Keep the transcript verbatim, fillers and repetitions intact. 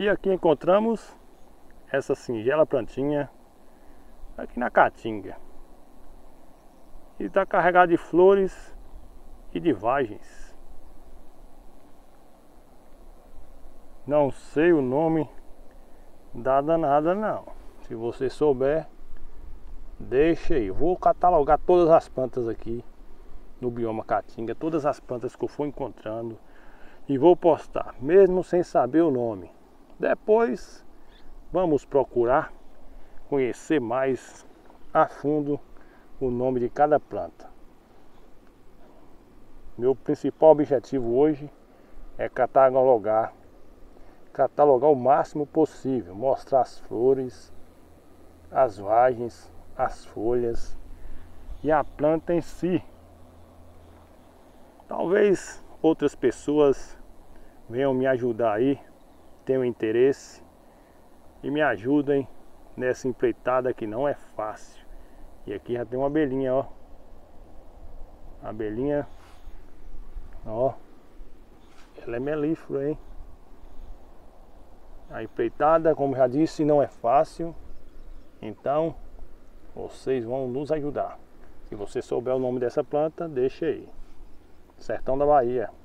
E aqui encontramos essa singela plantinha aqui na caatinga. E está carregado de flores e de vagens. Não sei o nome da danada não. Se você souber, deixa aí. Vou catalogar todas as plantas aqui no bioma caatinga, todas as plantas que eu for encontrando, e vou postar, mesmo sem saber o nome. Depois vamos procurar conhecer mais a fundo o nome de cada planta. Meu principal objetivo hoje é catalogar, catalogar o máximo possível, mostrar as flores, as vagens, as folhas e a planta em si. Talvez outras pessoas venham me ajudar aí, tenham interesse e me ajudem nessa empreitada que não é fácil. E aqui já tem uma abelhinha, ó. A abelhinha, ó, ela é melíflua, hein? A empreitada, como já disse, não é fácil. Então, vocês vão nos ajudar. Se você souber o nome dessa planta, deixa aí. Sertão da Bahia.